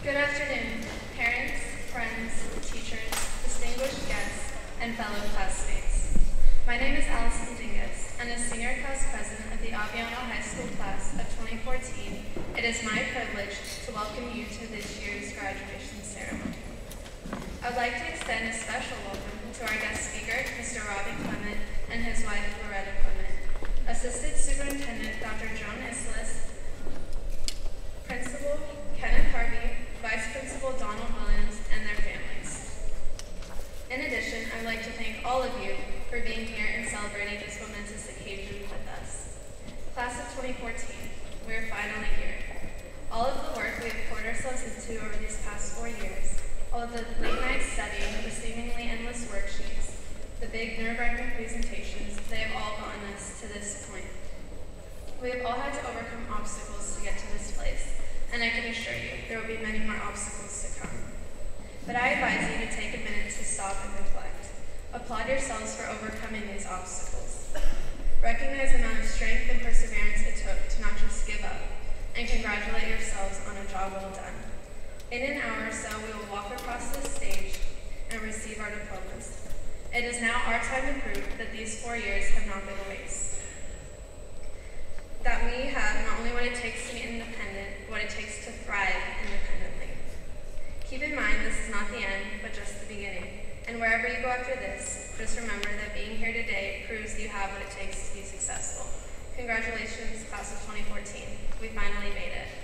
Good afternoon, parents, friends, teachers, distinguished guests, and fellow classmates. My name is Allison Dingus, and as Senior Class President of the Aviano High School class of 2014, it is my privilege to welcome you to this year's graduation ceremony. I would like to extend a special welcome to our guest speaker, Mr. Robbie Clement, and his wife, Loretta Clement, Assistant Superintendent Dr. Joan Islis, Principal Kenneth Harvey, Vice Principal Donald Williams, and their families. In addition, I would like to thank all of you for being here and celebrating this momentous occasion with us. Class of 2014, we are finally here. All of the work we have poured ourselves into over these past 4 years, all of the late night studying, the seemingly endless worksheets, the big nerve-wracking presentations, they have all gotten us to this point. We have all had to overcome obstacles to get to this place, and I can assure you, there will be many more obstacles to come. But I advise you to take a minute to stop and reflect. Applaud yourselves for overcoming these obstacles. Recognize the amount of strength and perseverance it took to not just give up, and congratulate yourselves on a job well done. In an hour or so, we will walk across this stage and receive our diplomas. It is now our time to prove that these 4 years have not been a waste. That we have not only what it takes to be independent, but what it takes to thrive independently. Keep in mind this is not the end, but just the beginning. And wherever you go after this, just remember that being here today proves you have what it takes to be successful. Congratulations, class of 2014. We finally made it.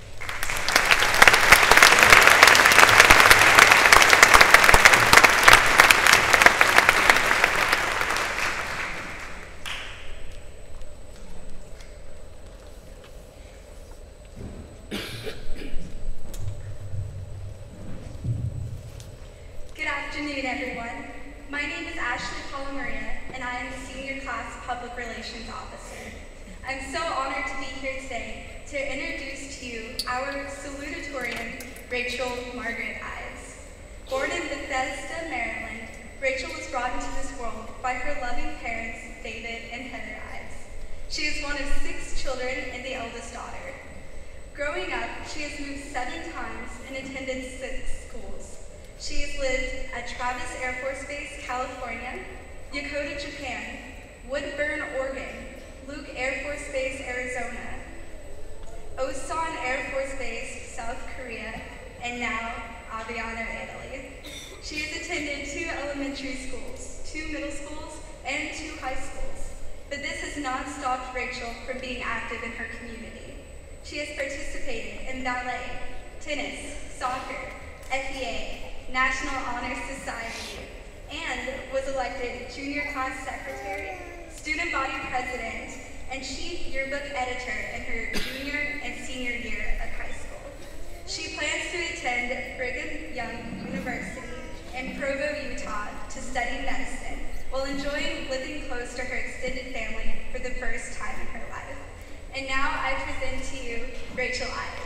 Good afternoon, everyone. My name is Ashley Maria, and I am the Senior Class Public Relations Officer. I'm so honored to be here today to introduce to you our salutatorian, Rachel Margaret Ives. Born in Bethesda, Maryland, Rachel was brought into this world by her loving parents, David and Heather Ives. She is one of 6 children and the eldest daughter. Growing up, she has moved 7 times and attended 6 schools. She has lived at Travis Air Force Base, California, Yokota, Japan, Woodburn, Oregon, Luke Air Force Base, Arizona, Osan Air Force Base, South Korea, and now Aviano, Italy. She has attended 2 elementary schools, 2 middle schools, and 2 high schools. But this has not stopped Rachel from being active in her community. She has participated in ballet, tennis, soccer, FEA, National Honor Society, and was elected Junior Class Secretary, Student Body President, and Chief Yearbook Editor in her junior and senior year of high school. She plans to attend Brigham Young University in Provo, Utah to study medicine while enjoying living close to her extended family for the first time in her life. And now I present to you Rachel Ives.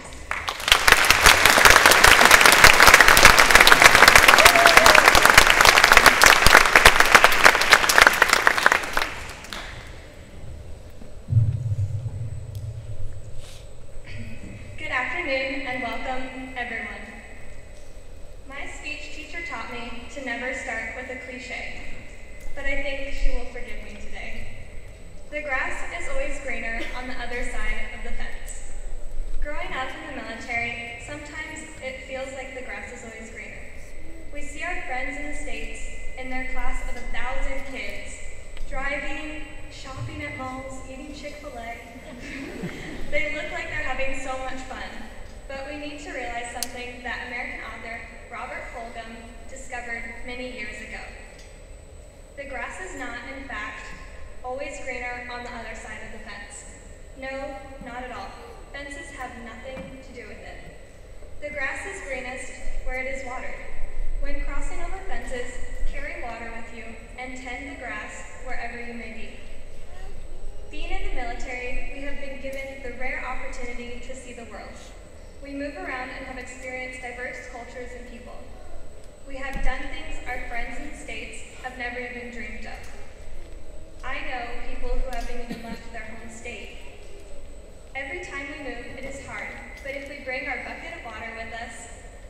And welcome, everyone. My speech teacher taught me to never start with a cliche, but I think she will forgive me today. The grass is always greener on the other side of the fence. Growing up in the military, sometimes it feels like the grass is always greener. We see our friends in the States in their class of 1,000 kids, driving, shopping at malls, eating Chick-fil-A. They look like they're having so much fun. But we need to realize something that American author Robert Fulghum discovered many years ago. The grass is not, in fact, always greener on the other side of the fence. No, not at all. Fences have nothing to do with it. The grass is greenest where it is watered. When crossing over fences, carry water with you and tend the grass wherever you may be. Being in the military, we have been given the rare opportunity to see the world. We move around and have experienced diverse cultures and people. We have done things our friends in the States have never even dreamed of. I know people who haven't even left their home state. Every time we move, it is hard, but if we bring our bucket of water with us,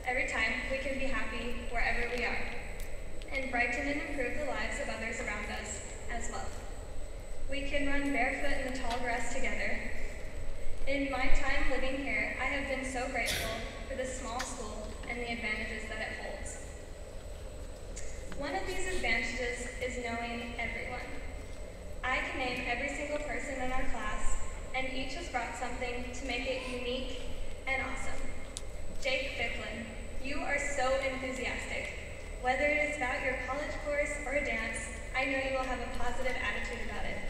every time we can be happy wherever we are, and brighten and improve the lives of others around us as well. We can run barefoot in the tall grass together. In my time living here, I have been so grateful for this small school and the advantages that it holds. One of these advantages is knowing everyone. I can name every single person in our class, and each has brought something to make it unique and awesome. Jake Bicklin, you are so enthusiastic. Whether it is about your college course or a dance, I know you will have a positive attitude about it.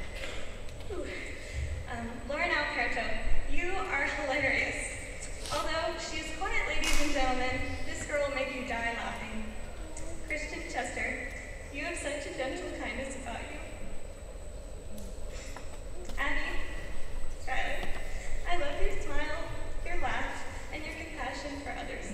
Lauren Alperto, you are hilarious. Although she is quiet, ladies and gentlemen, this girl will make you die laughing. Christian Chester, you have such a gentle kindness about you. Abby, Skylar, I love your smile, your laugh, and your compassion for others.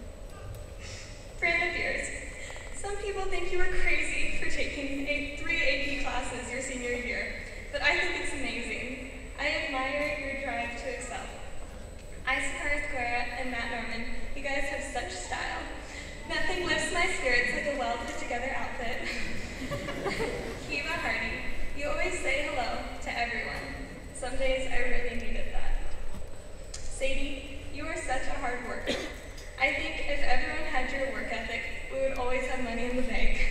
Brandon Beers, some people think you are crazy for taking 3 AP classes your senior year, but I think it's amazing. I admire your drive to excel. Isikar Esquera and Matt Norman, you guys have such style. Nothing lifts my spirits like a well-put-together outfit. Kiva Hardy, you always say hello to everyone. Some days I really needed that. Sadie, you are such a hard worker. I think if everyone had your work ethic, we would always have money in the bank.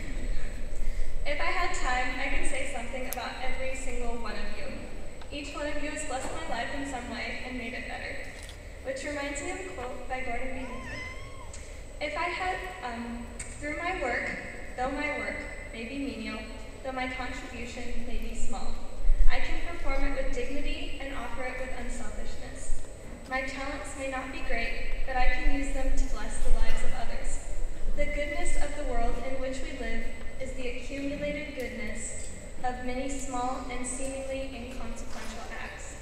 If I had time, I could say something about every single one of you. Each one of you has blessed my life in some way and made it better. Which reminds me of a quote by Gordon B. If I had, through my work, though my work may be menial, though my contribution may be small, I can perform it with dignity and offer it with unselfishness. My talents may not be great, but I can use them to bless the lives of others. The goodness of the world in which we live is the accumulated goodness of many small and seemingly inconsequential acts.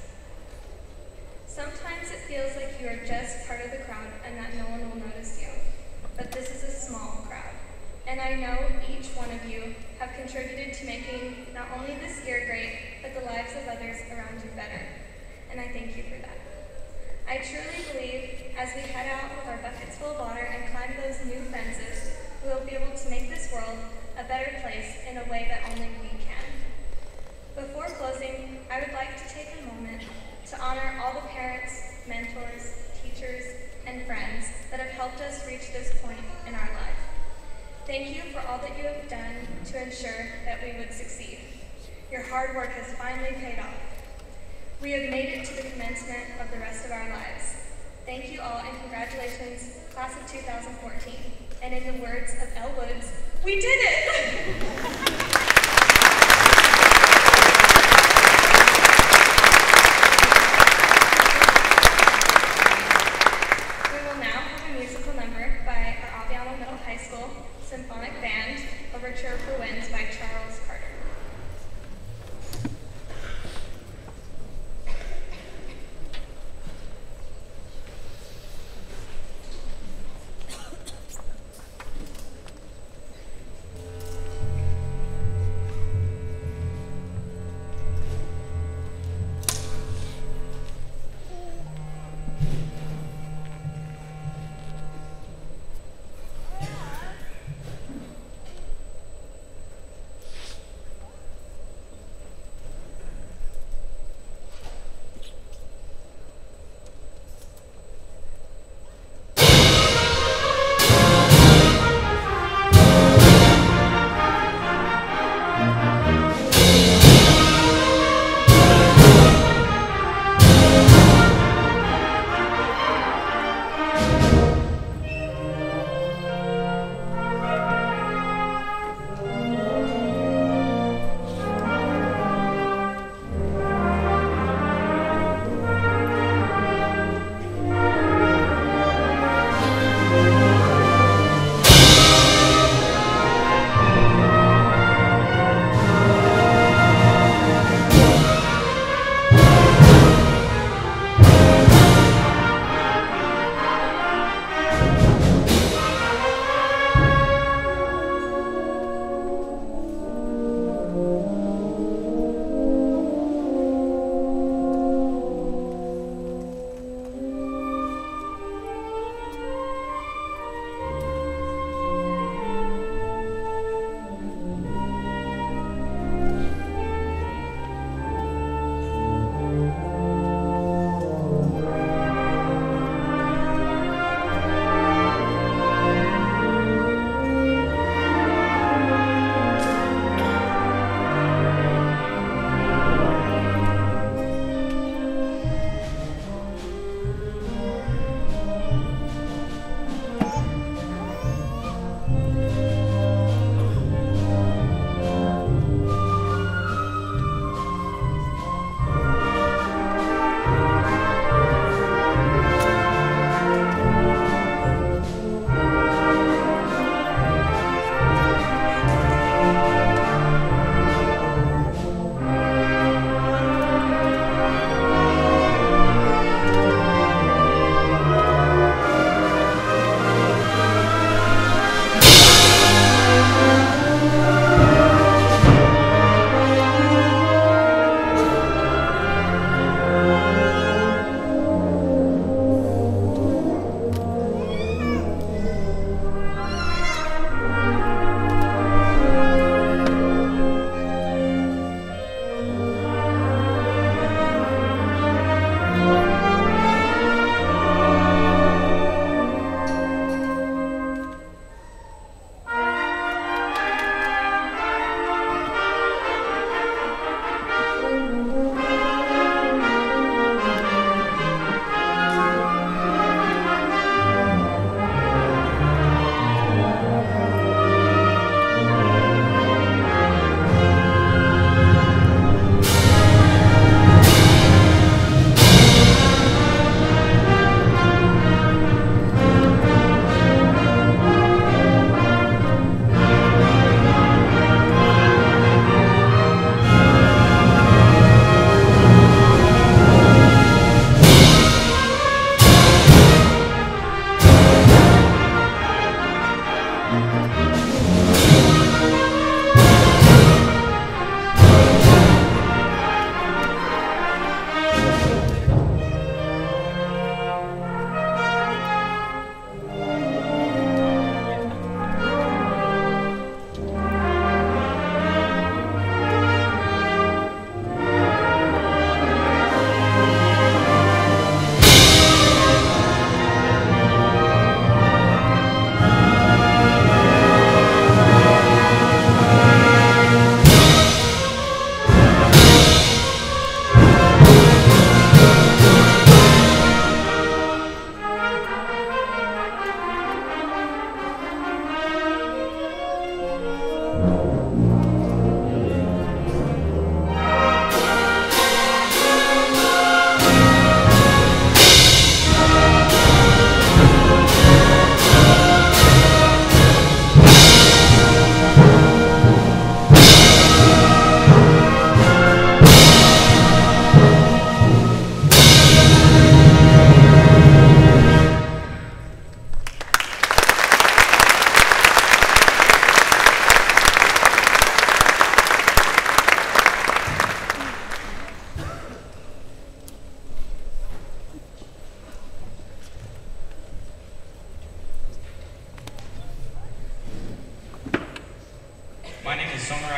Sometimes it feels like you are just part of the crowd and that no one will notice you. But this is a small crowd, and I know each one of you have contributed to making not only this year great, but the lives of others around you better. And I thank you for that. I truly believe as we head out with our buckets full of water and climb those new fences, we will be able to make this world a better place in a way that only we can. Before closing, I would like to take a moment to honor all the parents, mentors, teachers, and friends that have helped us reach this point in our life. Thank you for all that you have done to ensure that we would succeed. Your hard work has finally paid off. We have made it to the commencement of the rest of our lives. Thank you all and congratulations, class of 2014. And in the words of Elle Woods, we did it! By our Aviano Middle High School Symphonic Band, Overture for Winds by Charles Carter.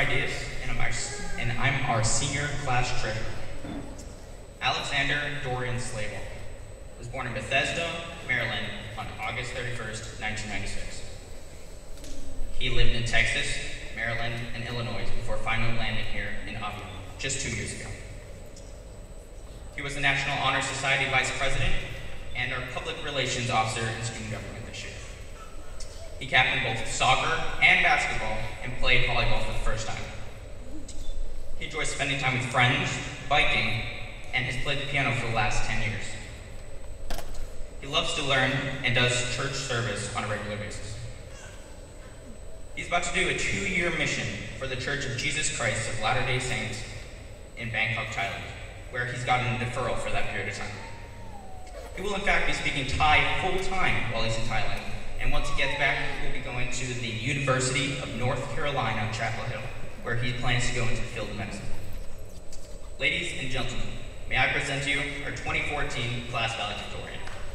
ideas, and I'm our senior class treasurer. Alexander Dorian Slavel was born in Bethesda, Maryland on August 31st, 1996. He lived in Texas, Maryland, and Illinois before finally landing here in Aviano just 2 years ago. He was the National Honor Society Vice President and our Public Relations Officer in Student Government this year. He captained both soccer and basketball and played volleyball for the first time. He enjoys spending time with friends, biking, and has played the piano for the last 10 years. He loves to learn and does church service on a regular basis. He's about to do a 2-year mission for the Church of Jesus Christ of Latter-day Saints in Bangkok, Thailand, where he's gotten a deferral for that period of time. He will in fact be speaking Thai full-time while he's in Thailand, and once he gets back, he will be going to the University of North Carolina, Chapel Hill, where he plans to go into the field of medicine. Ladies and gentlemen, may I present to you our 2014 class valedictorian.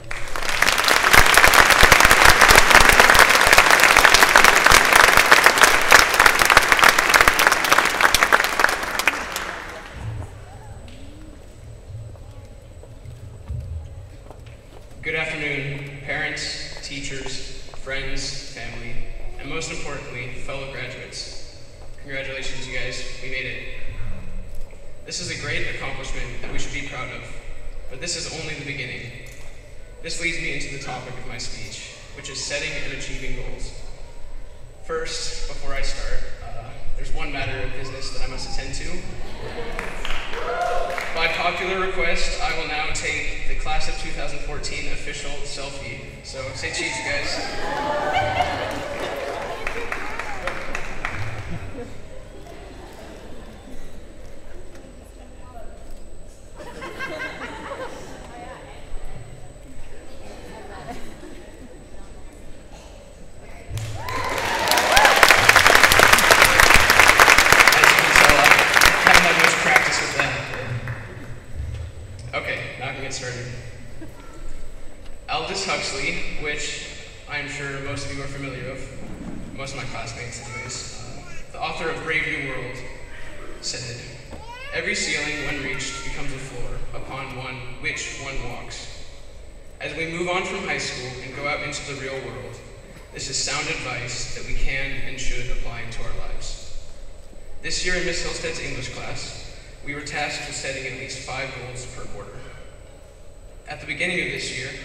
Good afternoon, parents, teachers, friends, family, and most importantly, fellow graduates. Congratulations, you guys, we made it. This is a great accomplishment that we should be proud of, but this is only the beginning. This leads me into the topic of my speech, which is setting and achieving goals. First, before I start, there's one matter of business that I must attend to. By popular request, I will now take the class of 2014 official selfie. So say cheese, you guys. Which I'm sure most of you are familiar with, most of my classmates anyways. The author of Brave New World said, "Every ceiling when reached becomes a floor upon which one walks." As we move on from high school and go out into the real world, this is sound advice that we can and should apply into our lives. This year in Miss Hillstead's English class, we were tasked with setting at least 5 goals per quarter. At the beginning of this year,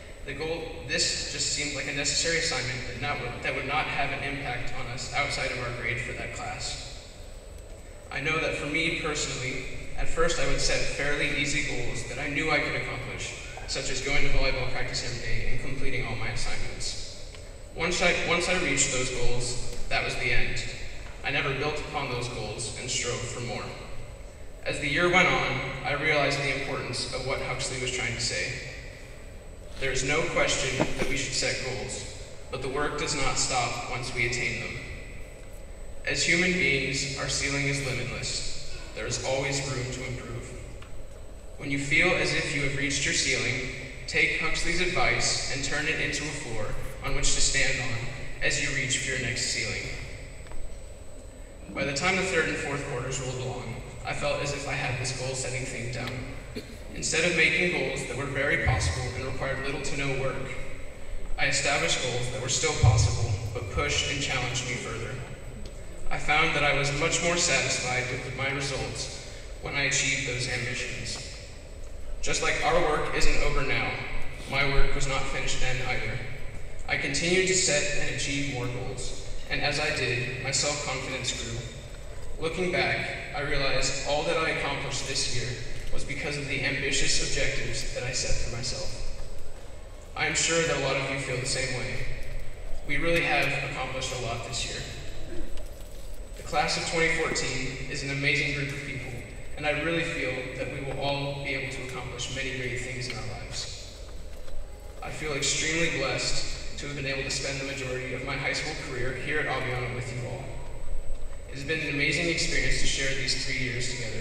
this just seemed like a necessary assignment that would not have an impact on us outside of our grade for that class. I know that for me personally, at first I would set fairly easy goals that I knew I could accomplish, such as going to volleyball practice every day and completing all my assignments. Once I reached those goals, that was the end. I never built upon those goals and strove for more. As the year went on, I realized the importance of what Huxley was trying to say. There is no question that we should set goals, but the work does not stop once we attain them. As human beings, our ceiling is limitless. There is always room to improve. When you feel as if you have reached your ceiling, take Huxley's advice and turn it into a floor on which to stand on as you reach for your next ceiling. By the time the 3rd and 4th quarters rolled along, I felt as if I had this goal-setting thing down. Instead of making goals that were very possible and required little to no work, I established goals that were still possible, but pushed and challenged me further. I found that I was much more satisfied with my results when I achieved those ambitions. Just like our work isn't over now, my work was not finished then either. I continued to set and achieve more goals, and as I did, my self-confidence grew. Looking back, I realized all that I accomplished this year was because of the ambitious objectives that I set for myself. I am sure that a lot of you feel the same way. We really have accomplished a lot this year. The class of 2014 is an amazing group of people, and I really feel that we will all be able to accomplish many great things in our lives. I feel extremely blessed to have been able to spend the majority of my high school career here at Aviano with you all. It has been an amazing experience to share these 3 years together.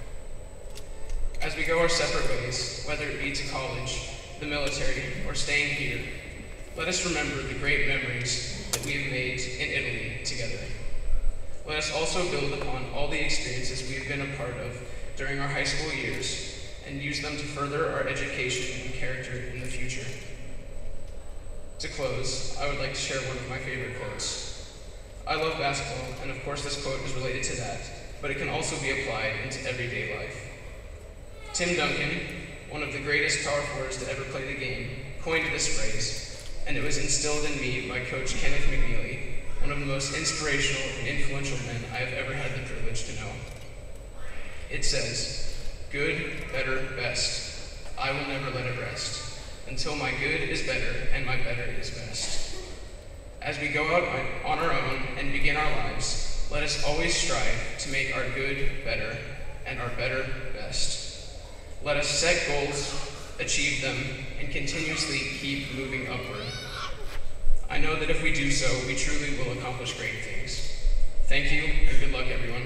As we go our separate ways, whether it be to college, the military, or staying here, let us remember the great memories that we have made in Italy together. let us also build upon all the experiences we have been a part of during our high school years and use them to further our education and character in the future. To close, I would like to share one of my favorite quotes. I love basketball, and of course this quote is related to that, but it can also be applied into everyday life. Tim Duncan, one of the greatest power forwards to ever play the game, coined this phrase, and it was instilled in me by Coach Kenneth McNeely, one of the most inspirational and influential men I have ever had the privilege to know. It says, "Good, better, best. I will never let it rest, until my good is better and my better is best." As we go out on our own and begin our lives, let us always strive to make our good better and our better best. Let us set goals, achieve them, and continuously keep moving upward. I know that if we do so, we truly will accomplish great things. Thank you, and good luck, everyone.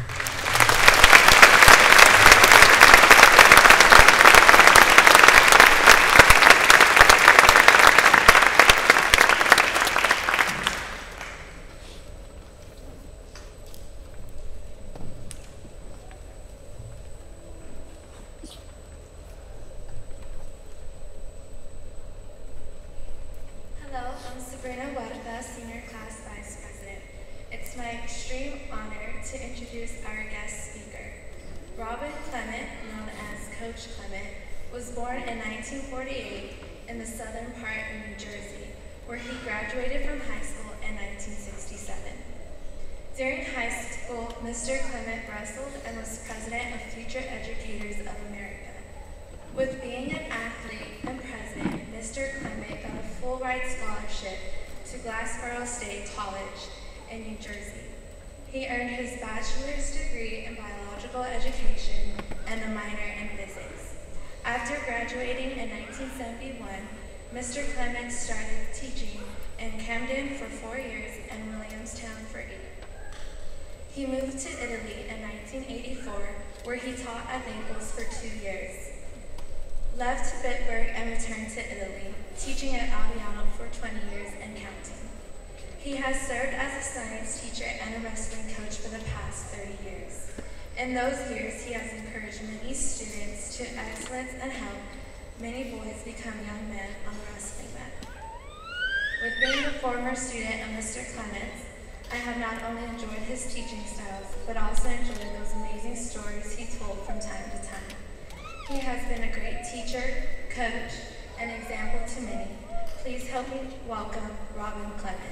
Senior Class Vice President. It's my extreme honor to introduce our guest speaker. Robin Clement, known as Coach Clement, was born in 1948 in the southern part of New Jersey, where he graduated from high school in 1967. During high school, Mr. Clement wrestled and was president of Future Educators of America. With being an athlete and president, Mr. Clement got a full-ride scholarship to Glassboro State College in New Jersey. He earned his bachelor's degree in biological education and a minor in physics. After graduating in 1971, Mr. Clement started teaching in Camden for 4 years and Williamstown for 8. He moved to Italy in 1984, where he taught at Naples for 2 years. Left Bitburg and returned to Italy, teaching at Aviano for 20 years and counting. He has served as a science teacher and a wrestling coach for the past 30 years. In those years, he has encouraged many students to excellence and helped many boys become young men on the wrestling mat. With being a former student of Mr. Clements, I have not only enjoyed his teaching styles, but also enjoyed those amazing stories he told from time to time. He has been a great teacher, coach, and example to many. Please help me welcome Robin Clement.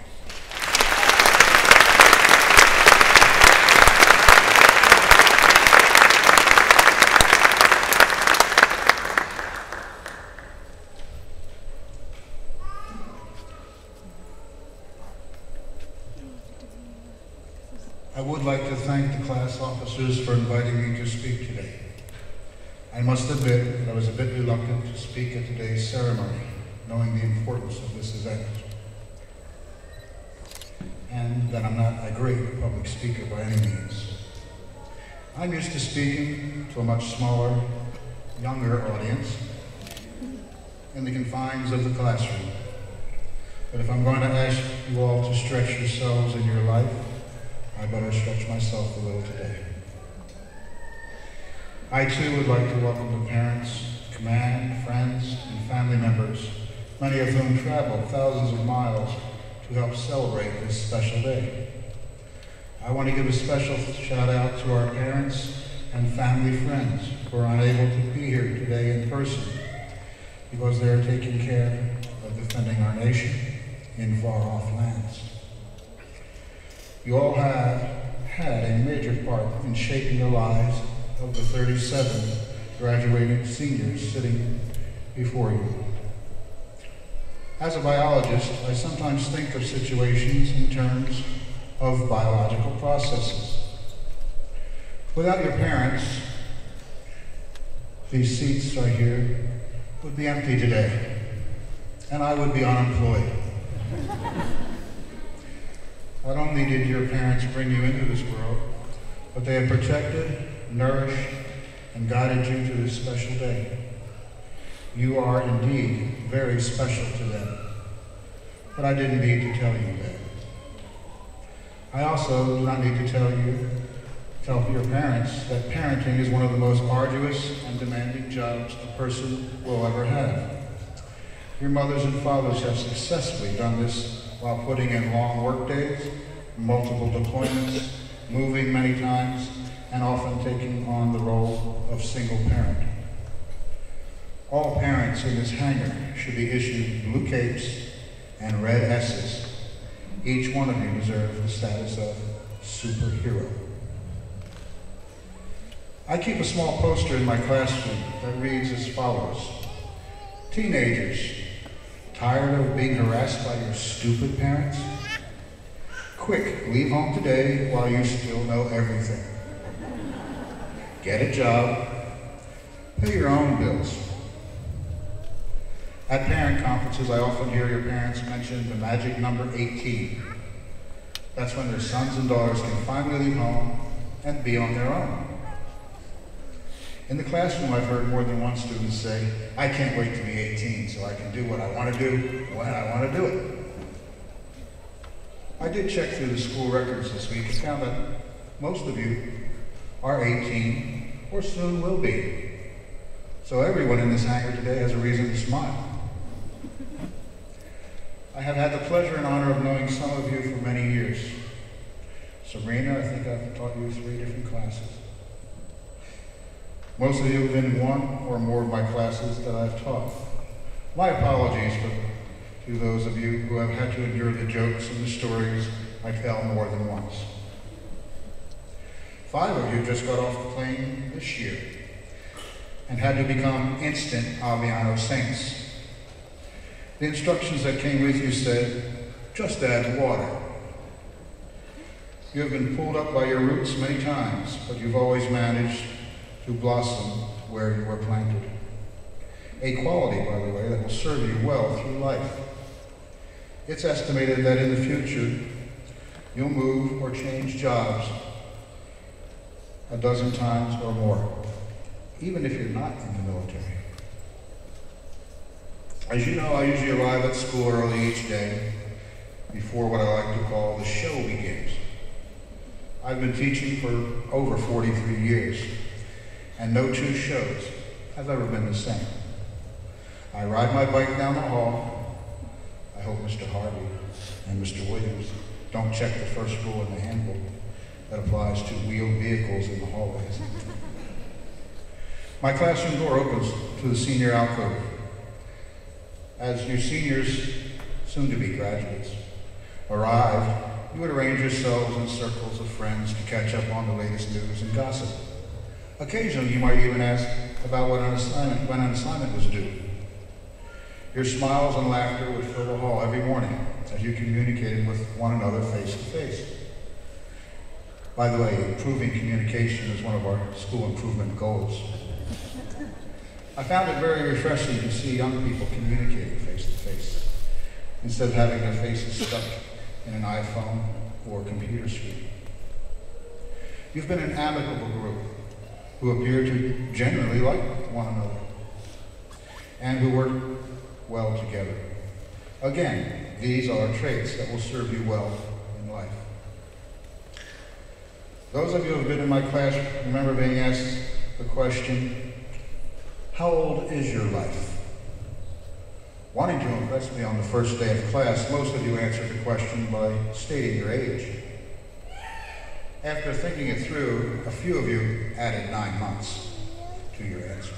I would like to thank the class officers for inviting me to speak today. I must admit that I was a bit reluctant to speak at today's ceremony, knowing the importance of this event, and that I'm not a great public speaker by any means. I'm used to speaking to a much smaller, younger audience in the confines of the classroom. But if I'm going to ask you all to stretch yourselves in your life, I better stretch myself a little today. I too would like to welcome the parents, command, friends, and family members, many of whom traveled thousands of miles to help celebrate this special day. I want to give a special shout out to our parents and family friends who are unable to be here today in person because they are taking care of defending our nation in far-off lands. You all have had a major part in shaping the lives of the 37 graduating seniors sitting before you. As a biologist, I sometimes think of situations in terms of biological processes. Without your parents, these seats right here would be empty today, and I would be unemployed. Not only did your parents bring you into this world, but they have protected, nourished, and guided you to this special day. You are indeed very special to them, but I didn't need to tell you that. I also do not need to tell your parents that parenting is one of the most arduous and demanding jobs a person will ever have. Your mothers and fathers have successfully done this while putting in long work days, multiple deployments, moving many times, and often taking on the role of single parent. All parents in this hangar should be issued blue capes and red S's. Each one of you deserves the status of superhero. I keep a small poster in my classroom that reads as follows: teenagers, tired of being harassed by your stupid parents? Quick, leave home today while you still know everything. Get a job, pay your own bills. At parent conferences, I often hear your parents mention the magic number 18. That's when their sons and daughters can finally leave home and be on their own. In the classroom, I've heard more than one student say, I can't wait to be 18 so I can do what I want to do when I want to do it. I did check through the school records this week and found that most of you are 18 or soon will be. So everyone in this hangar today has a reason to smile. I have had the pleasure and honor of knowing some of you for many years. Sabrina, I think I've taught you 3 different classes. Most of you have been in one or more of my classes that I've taught. My apologies to those of you who have had to endure the jokes and the stories I tell more than once. 5 of you just got off the plane this year and had to become instant Aviano saints. The instructions that came with you said, just add water. You have been pulled up by your roots many times, but you've always managed to blossom where you were planted. A quality, by the way, that will serve you well through life. It's estimated that in the future, you'll move or change jobs a dozen times or more, even if you're not in the military. As you know, I usually arrive at school early each day before what I like to call the show begins. I've been teaching for over 43 years, and no 2 shows have ever been the same. I ride my bike down the hall. I hope Mr. Harvey and Mr. Williams don't check the first rule in the handbook that applies to wheeled vehicles in the hallways. My classroom door opens to the senior alcove. As you seniors, soon to be graduates, arrive, you would arrange yourselves in circles of friends to catch up on the latest news and gossip. Occasionally, you might even ask about when an assignment was due. Your smiles and laughter would fill the hall every morning as you communicated with one another face to face. By the way, improving communication is one of our school improvement goals. I found it very refreshing to see young people communicating face to face, instead of having their faces stuck in an iPhone or computer screen. You've been an amicable group who appear to genuinely like one another and who work well together. Again, these are traits that will serve you well in life. Those of you who have been in my class remember being asked the question, how old is your life? Wanting to impress me on the first day of class, most of you answered the question by stating your age. After thinking it through, a few of you added 9 months to your answer.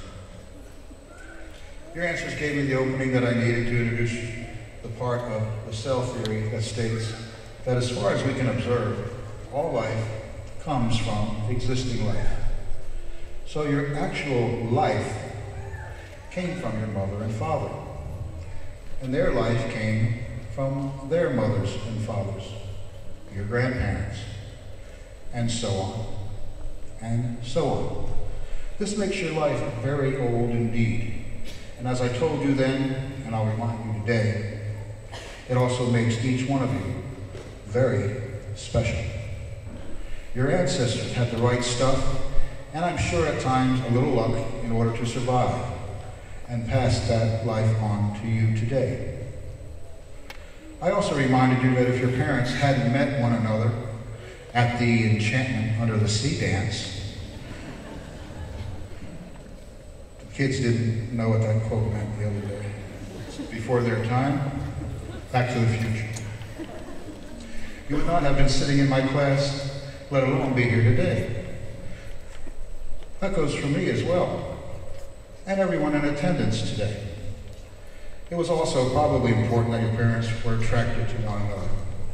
Your answers gave me the opening that I needed to introduce the part of the cell theory that states that as far as we can observe, all life comes from existing life. So your actual life came from your mother and father, and their life came from their mothers and fathers, your grandparents, and so on, and so on. This makes your life very old indeed. And as I told you then, and I'll remind you today, it also makes each one of you very special. Your ancestors had the right stuff, and I'm sure at times a little luck in order to survive and pass that life on to you today. I also reminded you that if your parents hadn't met one another, at the Enchantment Under the Sea dance. The kids didn't know what that quote meant the other day. Before their time, Back to the Future. You would not have been sitting in my class, let alone be here today. That goes for me as well, and everyone in attendance today. It was also probably important that your parents were attracted to one another.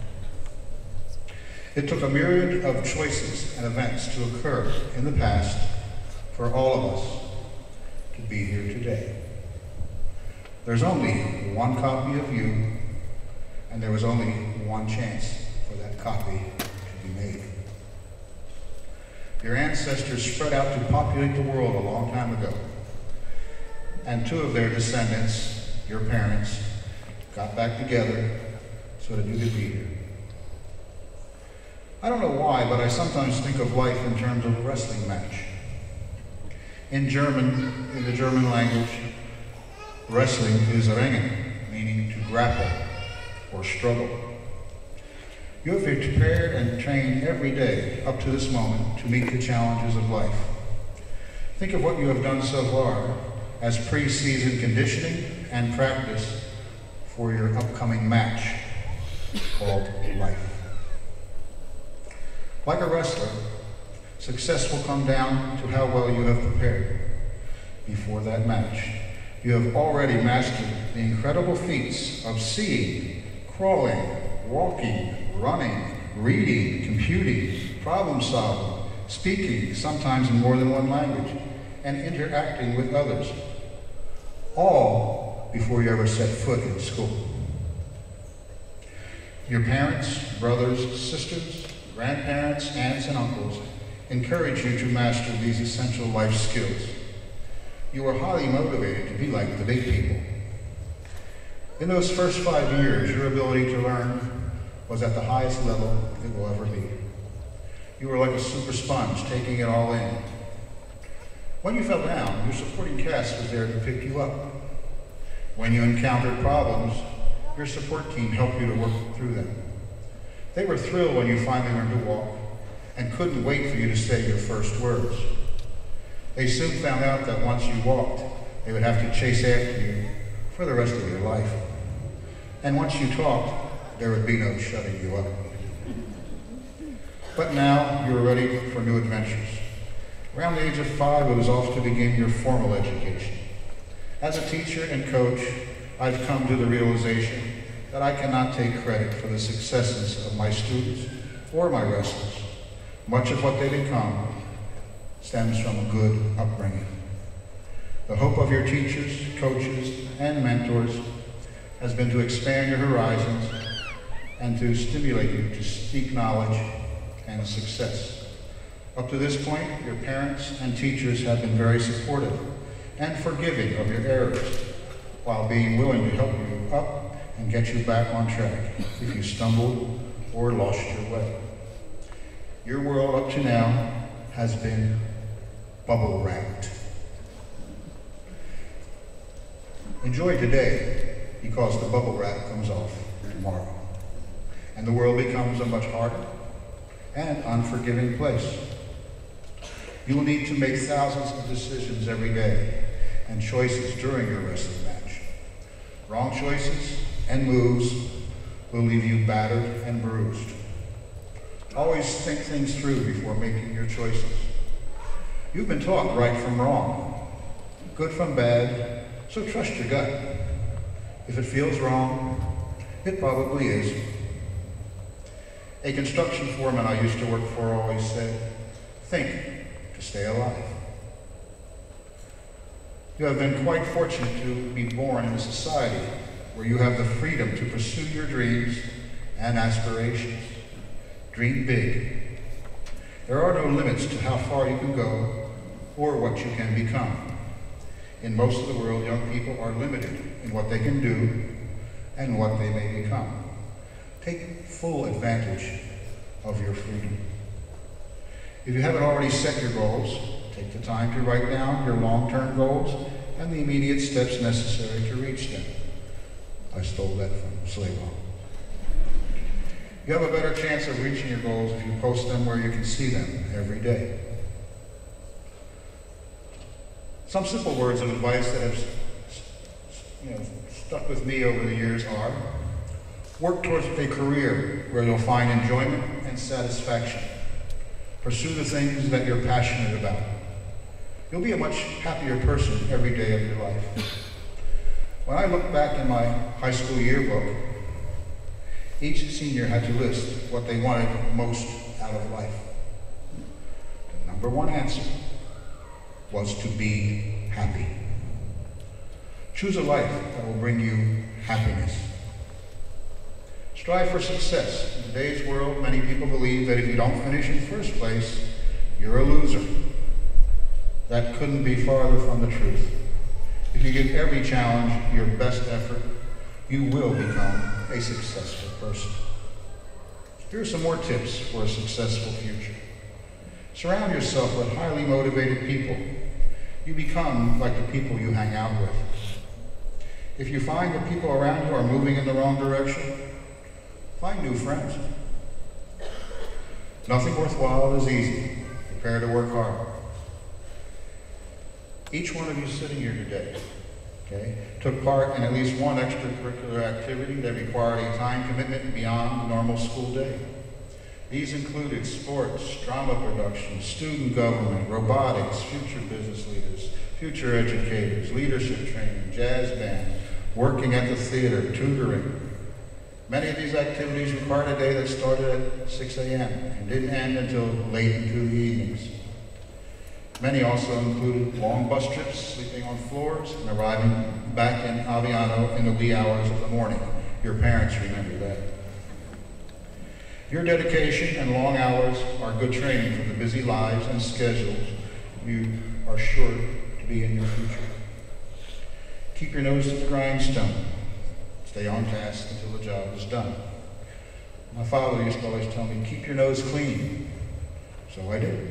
It took a myriad of choices and events to occur in the past for all of us to be here today. There's only one copy of you, and there was only one chance for that copy to be made. Your ancestors spread out to populate the world a long time ago, and two of their descendants, your parents, got back together so that you could be here. I don't know why, but I sometimes think of life in terms of a wrestling match. In the German language, wrestling is ringen, meaning to grapple or struggle. You have prepared and trained every day up to this moment to meet the challenges of life. Think of what you have done so far as pre-season conditioning and practice for your upcoming match called life. Like a wrestler, success will come down to how well you have prepared before that match. You have already mastered the incredible feats of seeing, crawling, walking, running, reading, computing, problem solving, speaking, sometimes in more than one language, and interacting with others. All before you ever set foot in school. Your parents, brothers, sisters, grandparents, aunts, and uncles encourage you to master these essential life skills. You are highly motivated to be like the big people. In those first 5 years, your ability to learn was at the highest level it will ever be. You were like a super sponge, taking it all in. When you fell down, your supporting cast was there to pick you up. When you encountered problems, your support team helped you to work through them. They were thrilled when you finally learned to walk and couldn't wait for you to say your first words. They soon found out that once you walked, they would have to chase after you for the rest of your life. And once you talked, there would be no shutting you up. But now you are ready for new adventures. Around the age of 5, it was off to begin your formal education. As a teacher and coach, I've come to the realization that I cannot take credit for the successes of my students or my wrestlers. Much of what they become stems from a good upbringing. The hope of your teachers, coaches, and mentors has been to expand your horizons and to stimulate you to seek knowledge and success. Up to this point, your parents and teachers have been very supportive and forgiving of your errors, while being willing to help you up and get you back on track if you stumbled or lost your way. Your world up to now has been bubble wrapped. Enjoy today, because the bubble wrap comes off tomorrow, and the world becomes a much harder and unforgiving place. You will need to make thousands of decisions every day and choices during your wrestling match. Wrong choices and moves will leave you battered and bruised. Always think things through before making your choices. You've been taught right from wrong, good from bad, so trust your gut. If it feels wrong, it probably is. A construction foreman I used to work for always said, think to stay alive. You have been quite fortunate to be born in a society where you have the freedom to pursue your dreams and aspirations. Dream big. There are no limits to how far you can go or what you can become. In most of the world, young people are limited in what they can do and what they may become. Take full advantage of your freedom. If you haven't already set your goals, take the time to write down your long-term goals and the immediate steps necessary to reach them. I stole that from Slavel. You have a better chance of reaching your goals if you post them where you can see them every day. Some simple words of advice that have stuck with me over the years are: work towards a career where you'll find enjoyment and satisfaction. Pursue the things that you're passionate about. You'll be a much happier person every day of your life. When I look back in my high school yearbook, each senior had to list what they wanted most out of life. The number one answer was to be happy. Choose a life that will bring you happiness. Strive for success. In today's world, many people believe that if you don't finish in first place, you're a loser. That couldn't be farther from the truth. If you give every challenge your best effort, you will become a successful person. Here are some more tips for a successful future. Surround yourself with highly motivated people. You become like the people you hang out with. If you find that people around you are moving in the wrong direction, find new friends. Nothing worthwhile is easy. Prepare to work hard. Each one of you sitting here today, took part in at least one extracurricular activity that required a time commitment beyond the normal school day. These included sports, drama production, student government, robotics, future business leaders, future educators, leadership training, jazz band, working at the theater, tutoring. Many of these activities required a day that started at 6 a.m. and didn't end until late into the evenings. Many also included long bus trips, sleeping on floors, and arriving back in Aviano in the wee hours of the morning. Your parents remember that. Your dedication and long hours are good training for the busy lives and schedules you are sure to be in your future. Keep your nose to the grindstone. Stay on task until the job is done. My father used to always tell me, keep your nose clean. So I did.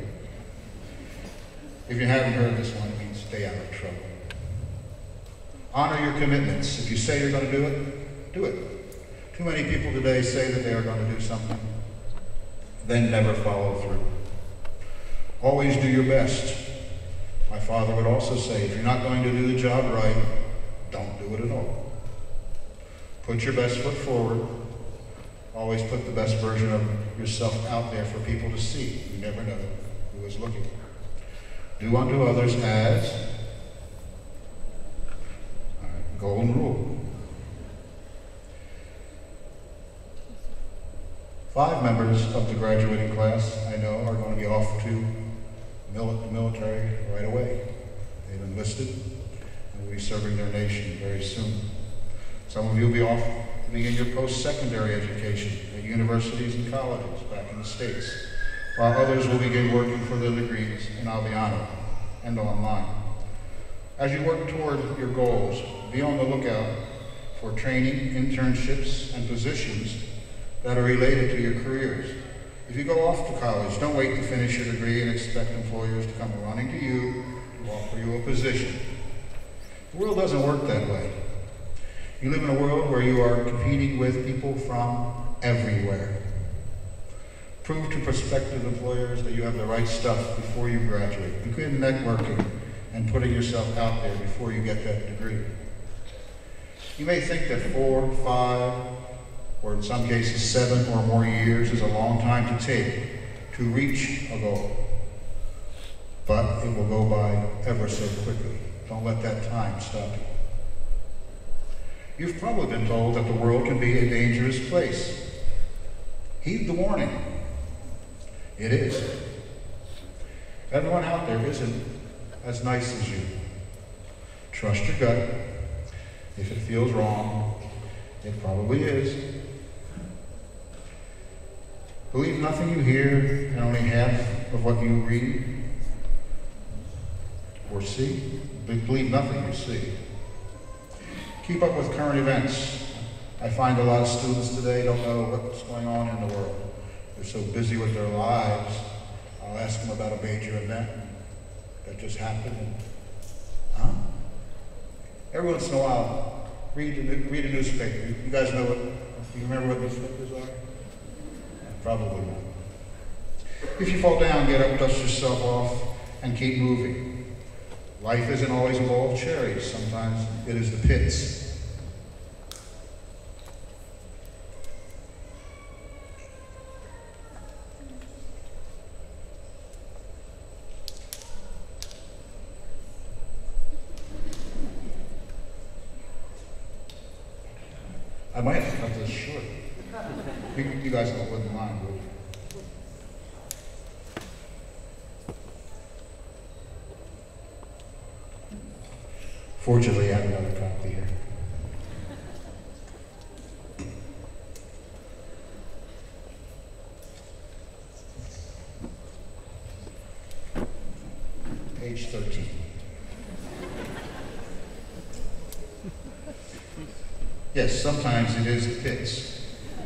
If you haven't heard this one, it means stay out of trouble. Honor your commitments. If you say you're going to do it, do it. Too many people today say that they are going to do something, then never follow through. Always do your best. My father would also say, if you're not going to do the job right, don't do it at all. Put your best foot forward. Always put the best version of yourself out there for people to see. You never know who is looking. Do unto others as, golden rule. 5 members of the graduating class I know are going to be off to the military right away. They've enlisted and will be serving their nation very soon. Some of you will be off to begin your post-secondary education at universities and colleges back in the States, while others will begin working for their degrees in Aviano and online. As you work toward your goals, be on the lookout for training, internships, and positions that are related to your careers. If you go off to college, don't wait to finish your degree and expect employers to come running to you to offer you a position. The world doesn't work that way. You live in a world where you are competing with people from everywhere. Prove to prospective employers that you have the right stuff before you graduate. Begin networking and putting yourself out there before you get that degree. You may think that 4, 5, or in some cases 7 or more years is a long time to take to reach a goal. But it will go by ever so quickly. Don't let that time stop you. You've probably been told that the world can be a dangerous place. Heed the warning. It is. Everyone out there isn't as nice as you. Trust your gut. If it feels wrong, it probably is. Believe nothing you hear and only half of what you read or see. Believe nothing you see. Keep up with current events. I find a lot of students today don't know what's going on in the world. They're so busy with their lives. I'll ask them about a major event that just happened. And, every once in a while, read a newspaper. You guys know what, you remember what newspapers are? Probably not. If you fall down, get up, dust yourself off, and keep moving. Life isn't always a bowl of cherries. Sometimes it is the pits. I might have to cut this short. You guys wouldn't mind, would you? Fortunately, I have another copy here. Page 13. Yes, sometimes it is the pits.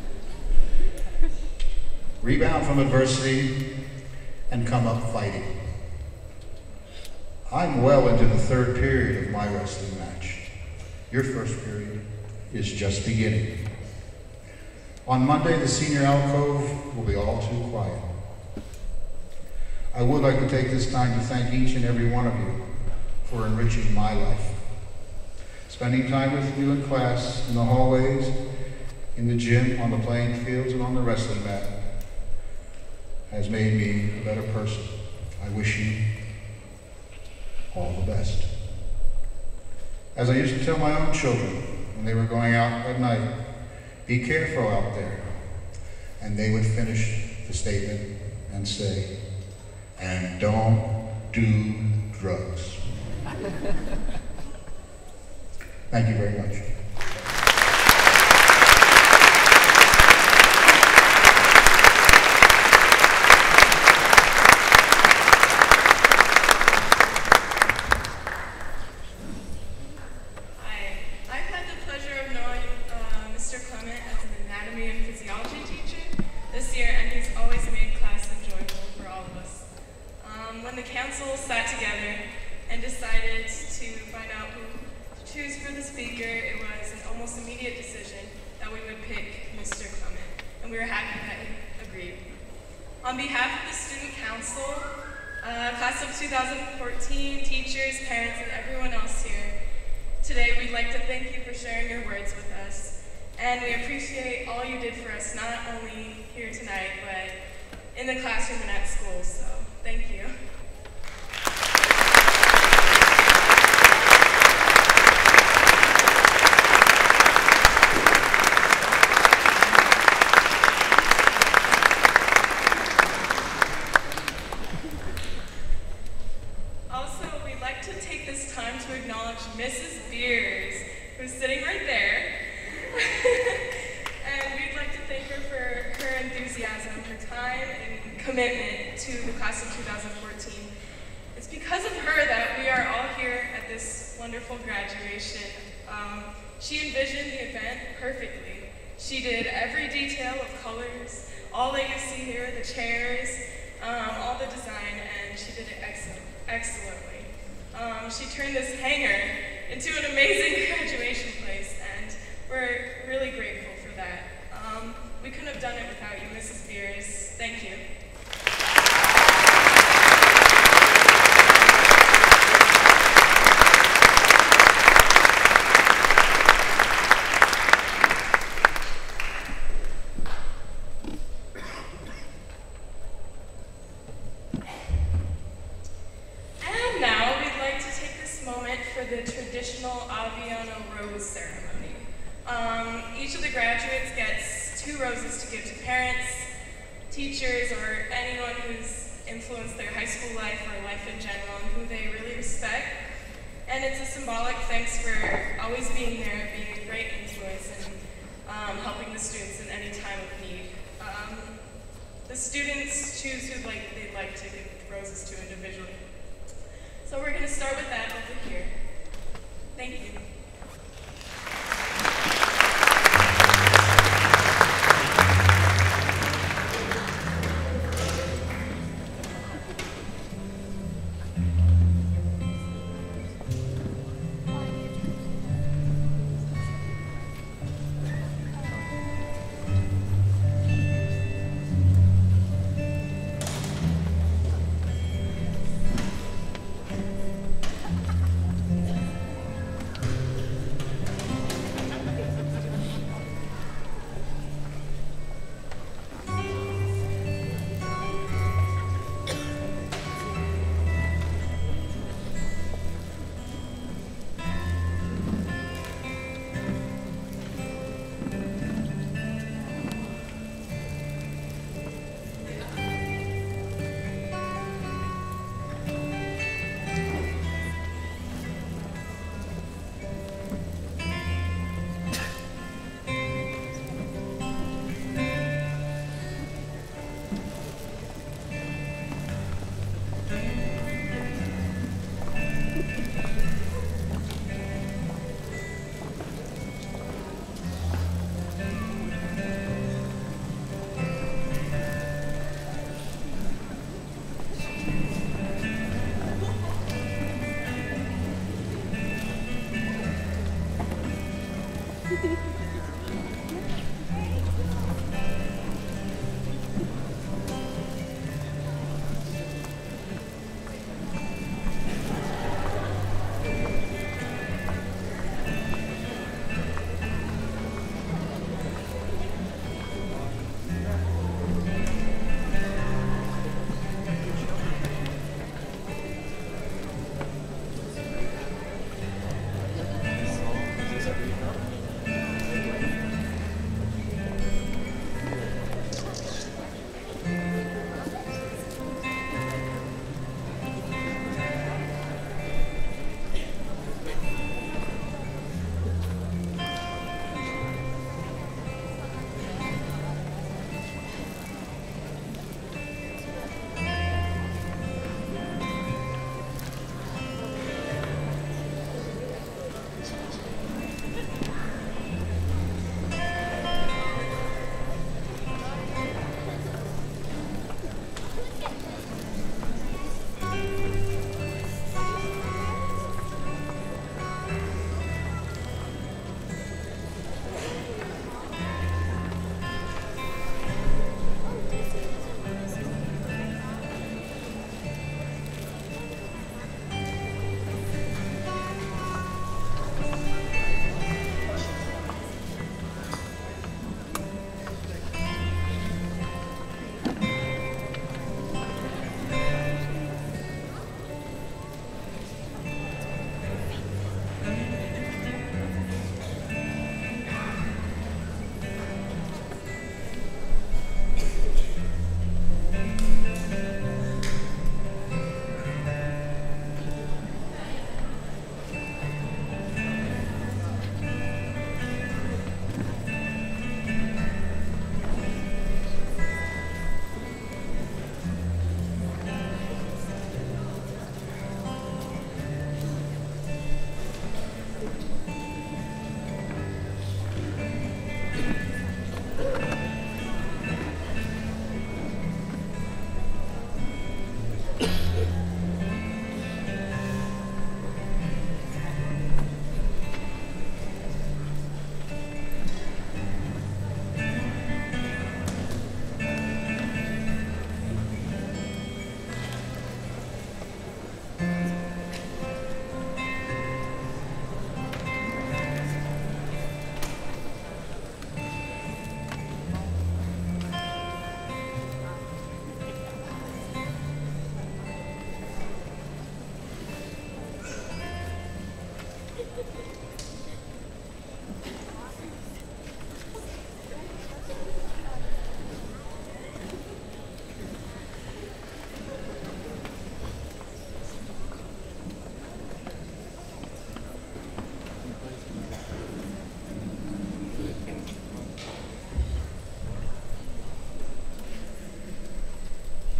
Rebound from adversity and come up fighting. I'm well into the third period of my wrestling match. Your first period is just beginning. On Monday, the senior alcove will be all too quiet. I would like to take this time to thank each and every one of you for enriching my life. Spending time with you in class, in the hallways, in the gym, on the playing fields, and on the wrestling mat has made me a better person. I wish you all the best. As I used to tell my own children when they were going out at night, be careful out there. And they would finish the statement and say, and don't do drugs. Thank you very much. When the council sat together and decided to find out who to choose for the speaker, it was an almost immediate decision that we would pick Mr. Clement, and we were happy that he agreed. On behalf of the student council, class of 2014, teachers, parents, and everyone else here, today we'd like to thank you for sharing your words with us, and we appreciate all you did for us, not only here tonight, but in the classroom and at school, so thank you. Also, we'd like to take this time to acknowledge Mrs. Beers, who's sitting right there. And we'd like to thank her for her enthusiasm, her time, and commitment to the class of 2014. It's because of her that we are all here at this wonderful graduation. She envisioned the event perfectly. She did every detail of colors, all that you see here, the chairs, all the design, and she did it excellently. She turned this hangar into an amazing graduation place, and we're really grateful for that. We couldn't have done it without you, Mrs. Beers. Thank you. And now we'd like to take this moment for the traditional Aviano rose ceremony. Each of the graduates gets 2 roses to give to parents, teachers, or anyone who's influenced their high school life or life in general and who they really respect. And it's a symbolic thanks for always being there, being a great influence, and helping the students in any time of need. The students choose who they'd like to give roses to individually. So we're going to start with that over here. Thank you.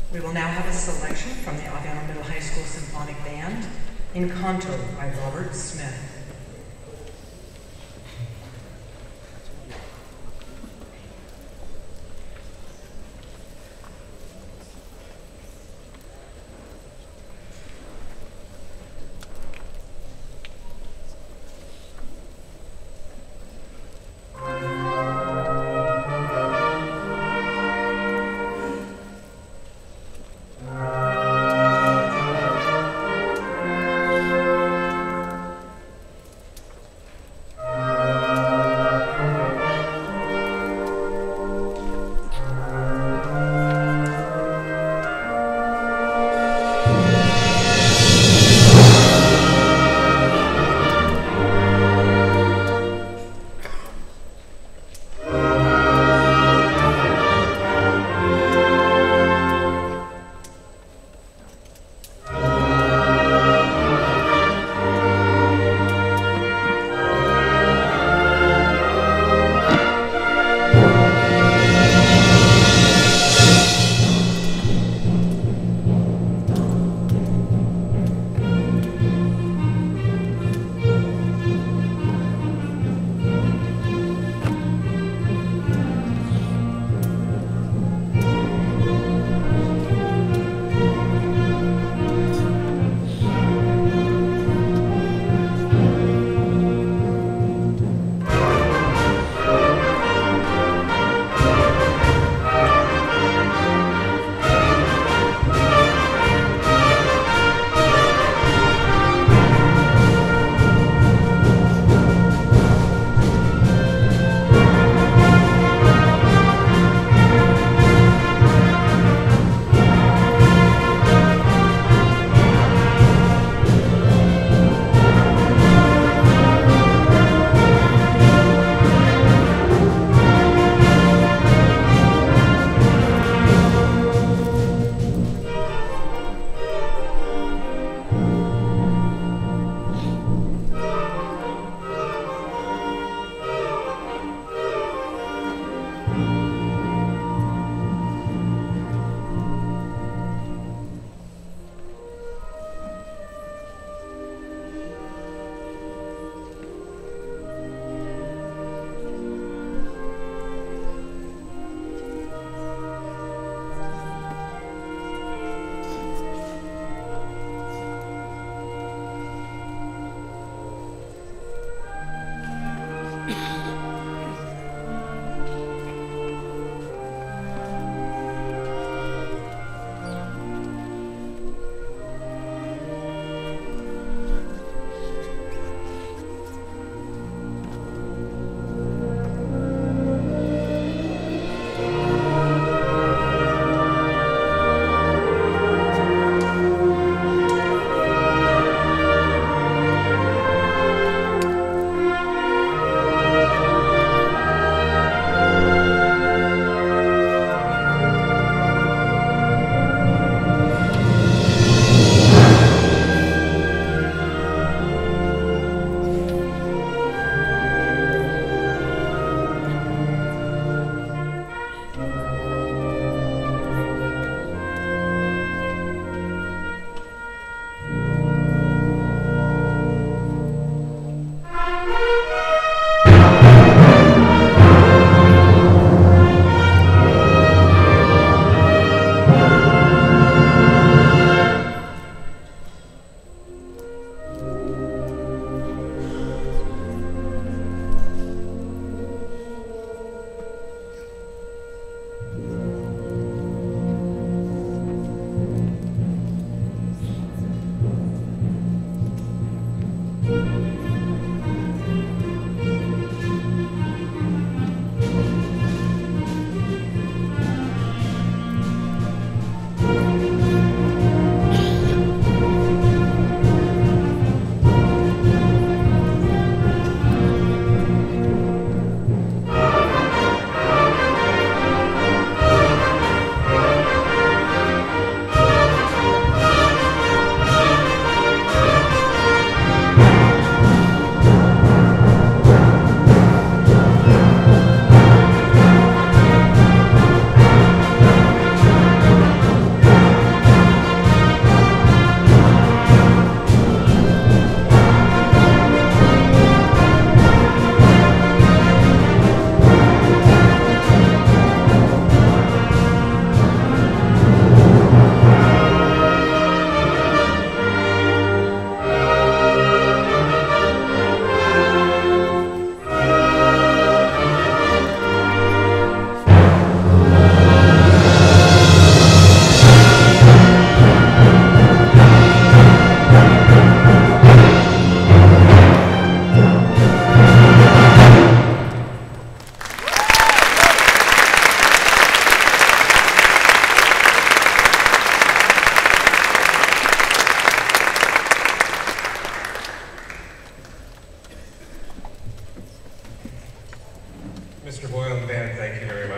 We will now have a selection from the Aviano Middle High School Symphonic Band in Canto by Robert Smith.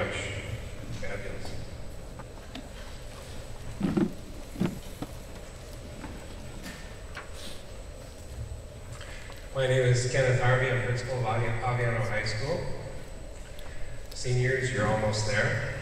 graduation. Fabulous. My name is Kenneth Harvey. I'm principal of Aviano High School. Seniors, you're almost there.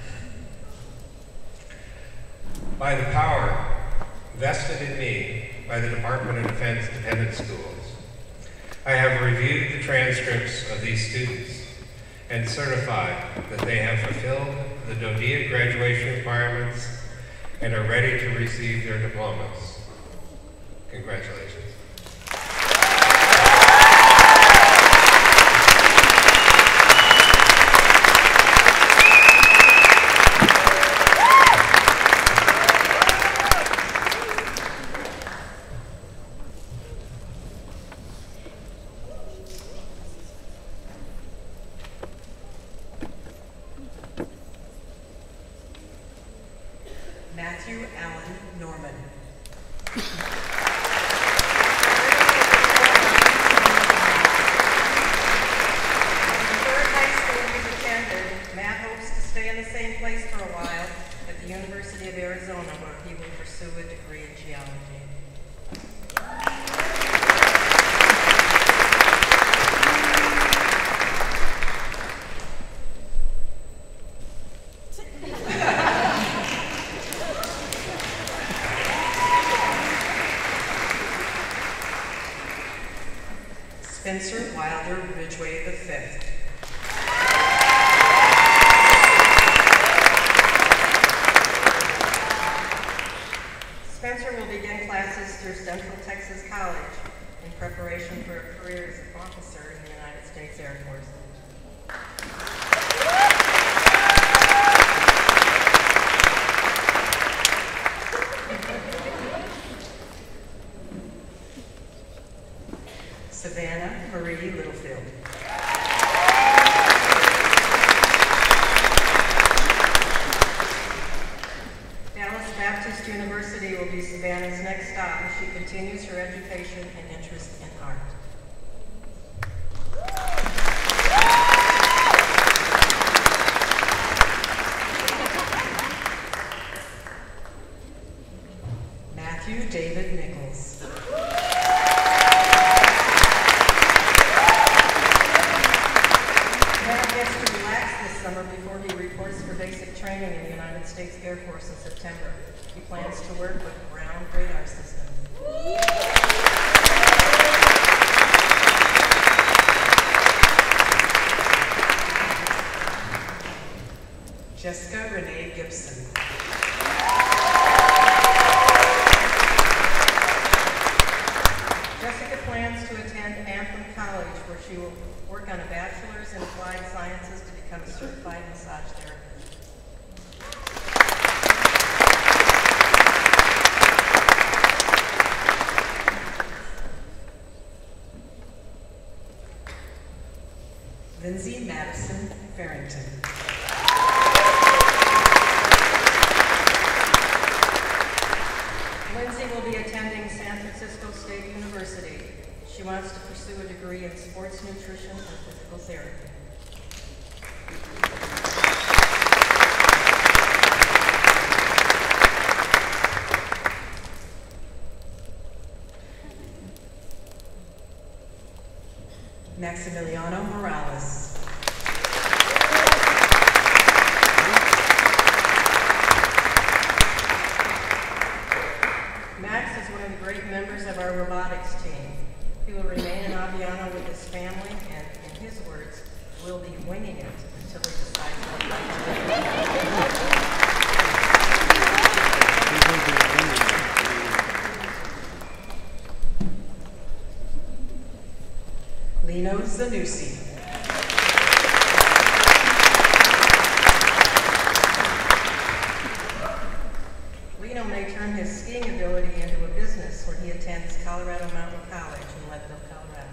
By the power vested in me by the Department of Defense Dependent Schools, I have reviewed the transcripts of these students and certified that they have fulfilled the DODEA graduation requirements and are ready to receive their diplomas. Congratulations. Matthew Allen Norman. Matt hopes to stay in the same place for a while at the University of Arizona, where he will pursue a degree in geology. Spencer Wilder Ridgway V. Spencer will begin classes through Central Texas College in preparation for a career as an officer in the United States Air Force. Savannah Marie Littlefield. Dallas Baptist University will be Savannah's next stop as she continues her education and interest in art. Matthew David Nichols. Matt gets to relax this summer before he reports for basic training in the United States Air Force in September. He plans to work with ground radar systems. Jessica Renee Gibson. Jessica plans to attend Anthem College, where she will work on a bachelor's in applied sciences to become a certified massage therapist. Lindsay Madison Farrington. Lindsay will be attending San Francisco State University. She wants to pursue a degree in sports nutrition and physical therapy. Maximiliano Morales. Max is one of the great members of our robotics team. He will remain in Aviano with his family and, in his words, will be winging it until he decides what he likes to do. Lino Zanussi. Lino may turn his skiing ability into a business when he attends Colorado Mountain College in Leadville, Colorado.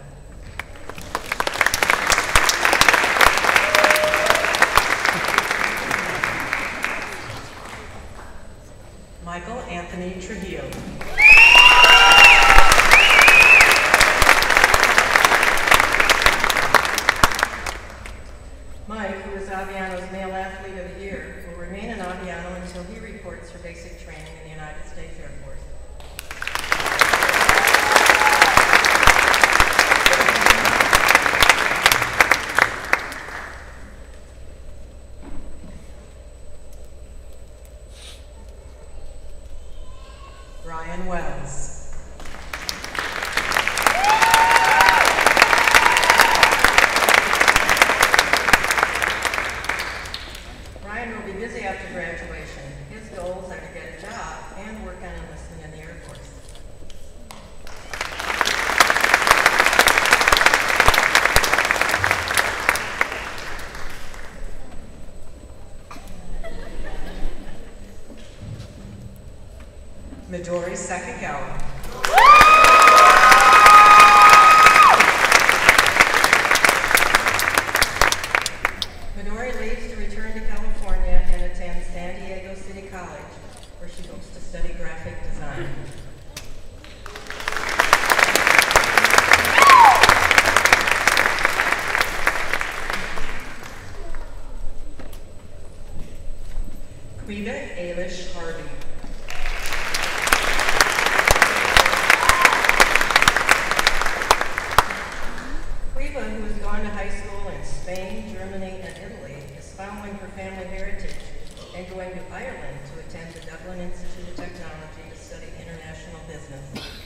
Michael Anthony Trujillo. Mike, who is Aviano's male Male Athlete of the Year, will remain in Aviano until he reports for basic training in the United States Air Force. Ryan Wells. Ryan will be busy after graduation. His goals are to get a job and work on enlistment in the Air Force. Midori Sakagawa. Midori leaves to return to California and attend San Diego City College, where she hopes to study graphic design. Quita Ailish Harvey. Who has gone to high school in Spain, Germany, and Italy, is following her family heritage and going to Ireland to attend the Dublin Institute of Technology to study international business.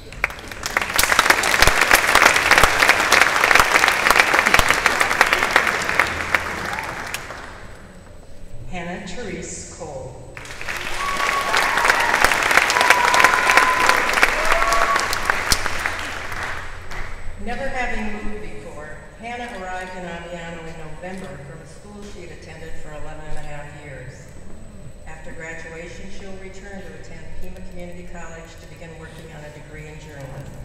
Hannah Therese Cole. Never having moved before, Hannah arrived in Aviano in November from a school she had attended for 11.5 years. After graduation, she will return to attend Pima Community College to begin working on a degree in journalism.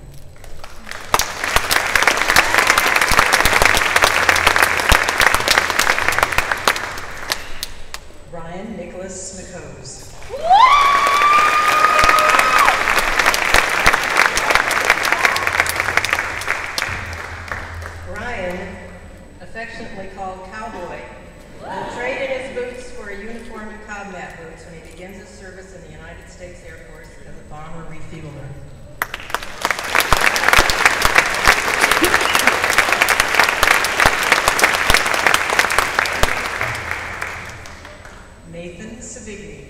Ryan Nicholas McCose. Affectionately called Cowboy, will trade in his boots for a uniform and combat boots when he begins his service in the United States Air Force as a bomber refueler. Nathan Savigny.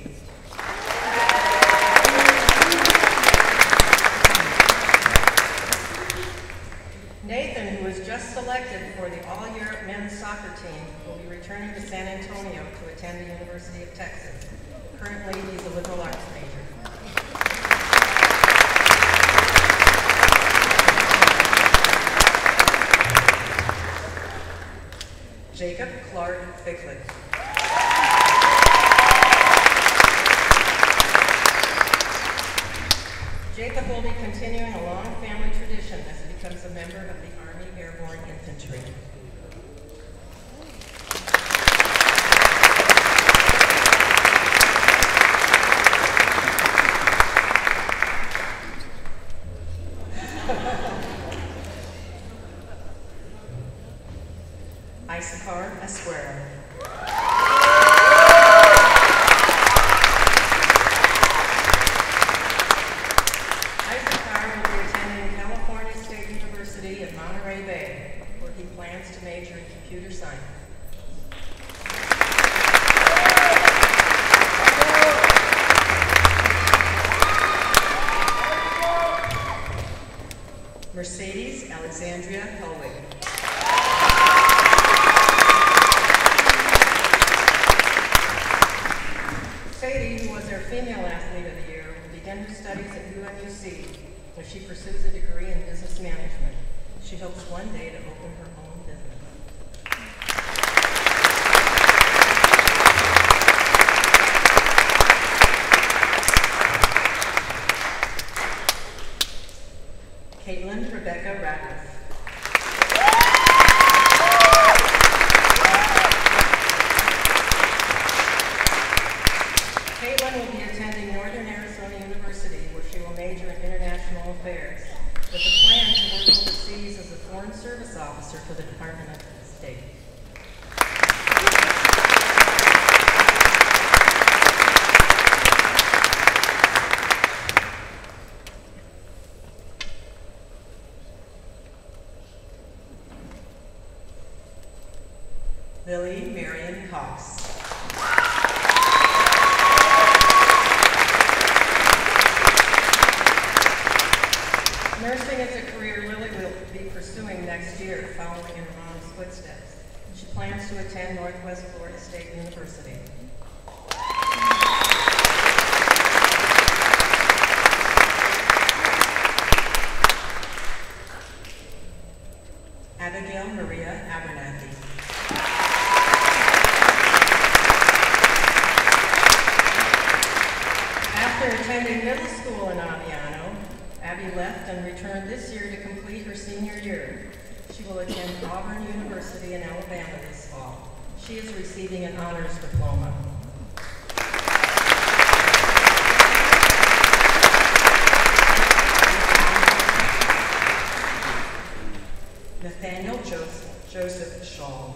Nathan, who was just selected for the All-Europe men's soccer team, will be returning to San Antonio to attend the University of Texas. Currently, he's a liberal arts major. Jacob Clark Ficklick. Jacob will be continuing a long family tradition as he becomes a member of the Army Airborne Infantry. Isakar Esquera. To major in computer science. Mercedes Alexandria Helwig. Sadie, who was our female athlete of the year, will begin her studies at UMUC, where she pursues a degree in business management. She hopes one day to open her own business. Caitlin Rebecca Ratliff. Caitlin will be attending Northern Arizona University, where she will major in international affairs, with a plan to work overseas as a foreign service officer for the Department of State. footsteps. She plans to attend Northwest Florida State University. Abigail Maria Abernathy. After attending middle school in Aviano, Abby left and returned this year to complete her senior year. She will attend Auburn University in Alabama this fall. She is receiving an honors diploma. Nathaniel Joseph Shaw.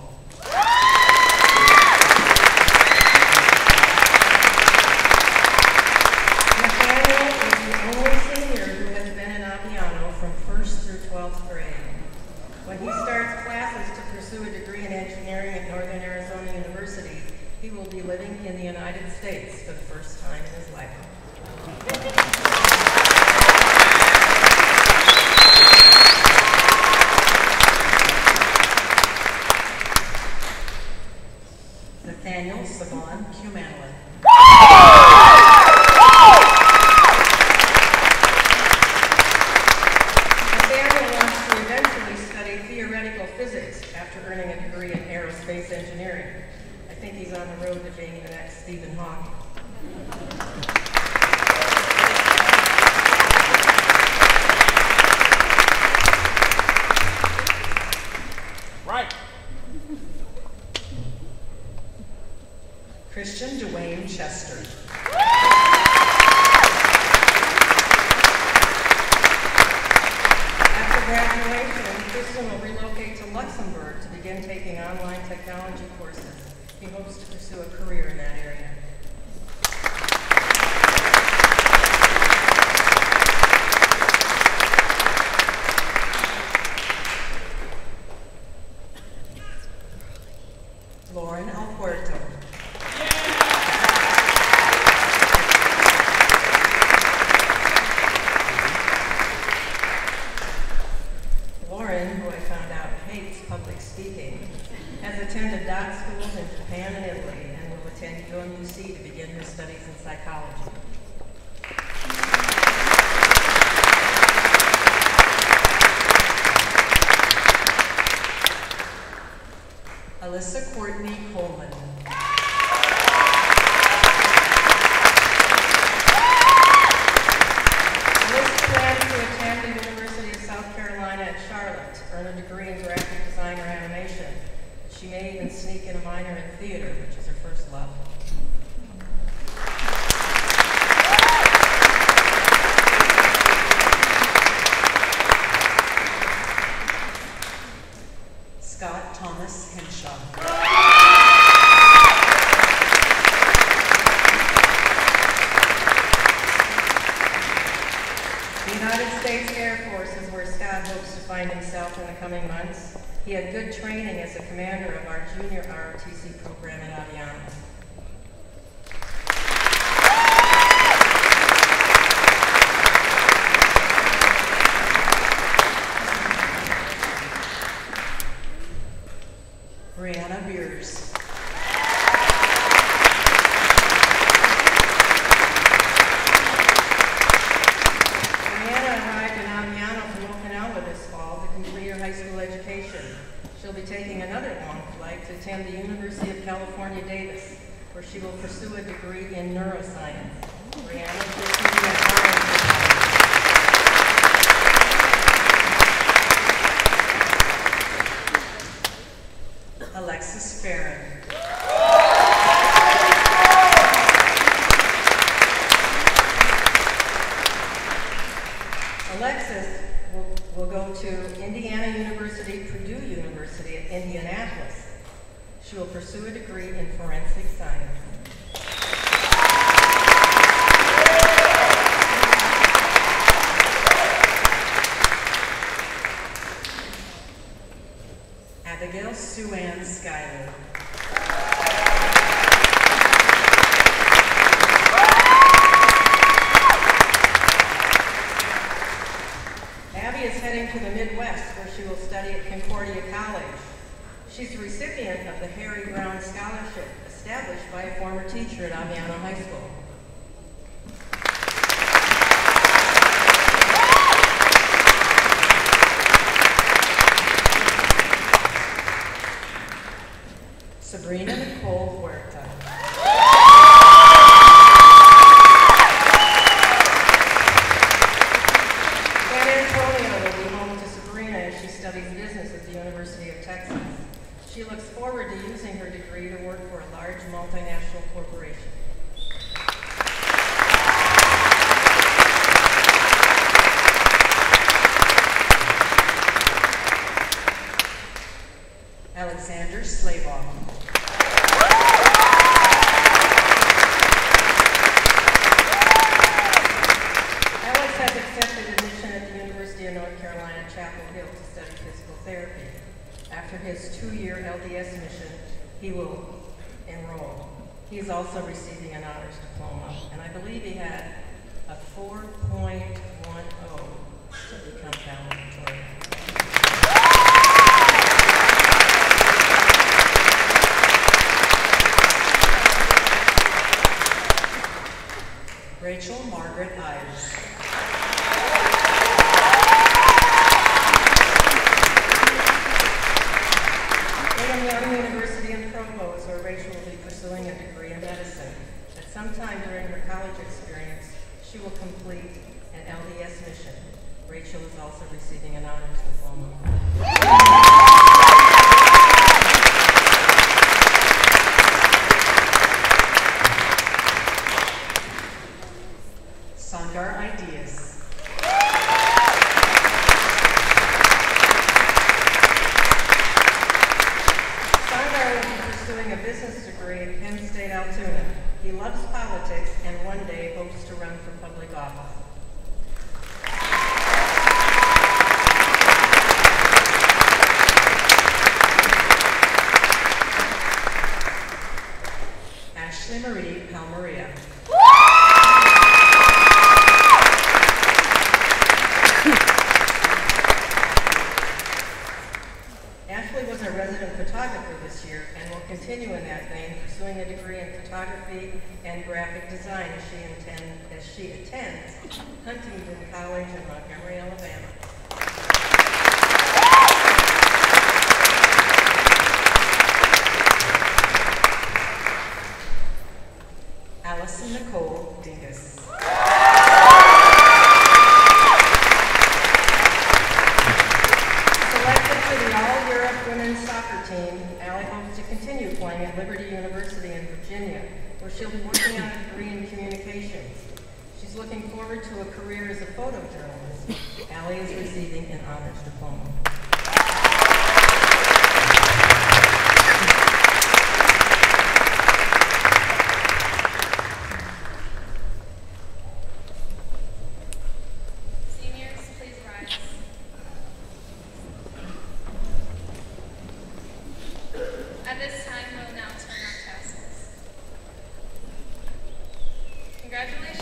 Nathaniel is the only senior who has been in Aviano from 1st through 12th grade. When he starts classes to pursue a degree in engineering at Northern Arizona University, he will be living in the United States for the first time in his life. Nathaniel Savon Cumanlin. Nathaniel wants to eventually study theoretical physics after earning a degree in aerospace engineering. I think he's on the road to being the next Stephen Hawking. Right. Christian Dwayne Chester. After graduation, Christian will relocate to Luxembourg to begin taking online technology courses. He hopes to pursue a career in that area. Lauren Alpuerto. Lauren, who I found out hates public speaking, has attended dot schools in Japan and Italy and will attend UMUC to begin her studies in psychology. Alyssa Courtney Coleman. Alyssa plans to attend the University of South Carolina at Charlotte to earn a degree in graphic design or animation. She may even sneak in a minor in theater, which is her first love. Scott Thomas Henshaw. The United States Air Force is where Scott hopes to find himself in the coming months. He had good training as a commander of our junior ROTC program in Aviano. Brianna Beers. Brianna arrived in Aviano from Okinawa this fall to complete her high school education. She'll be taking another long flight to attend the University of California, Davis, where she will pursue a degree in neuroscience. Brianna is receiving an honors diploma. Alexis Farron. Alexis will go to Indiana University, Purdue University at Indianapolis. She will pursue a degree in forensic science. Abigail Sue Ann Schuyler. Abby is heading to the Midwest, where she will study at Concordia College. She's the recipient of the Harry Brown Scholarship, established by a former teacher at Aviano High School. Sabrina Nicole Huerta. San Antonio will be home to Sabrina as she studies business at the University of Texas. She looks forward to using her degree to work for a large multinational corporation. Alexander Slabaugh. Alex has accepted admission at the University of North Carolina, Chapel Hill to study physical therapy. After his 2-year LDS mission, he will enroll. He is also receiving an honors diploma, and I believe he had a 4.10 to become valedictorian. Rachel Margaret Ives. Brigham Young University in Provo is where Rachel will be pursuing a degree in medicine. At some time during her college experience, she will complete an LDS mission. Rachel is also receiving an honors diploma. Sangar Ideas. Sangar will be pursuing a business degree at Penn State Altoona. He loves politics and one day hopes to run for public office. Ashley Marie Palmaria. Ashley was a resident photographer this year and will continue in that vein, pursuing a degree in photography and graphic design as she attends Huntington College in Montgomery, Alabama. Allison Nicole Dingus. Selected for the All-Europe Women's Soccer Team, Allie hopes to continue playing at Liberty University in Virginia, where she'll be working on a degree in communications. She's looking forward to a career as a photojournalist. Allie is receiving an honors diploma. Seniors, please rise. At this time, we'll now turn our tassels. Congratulations.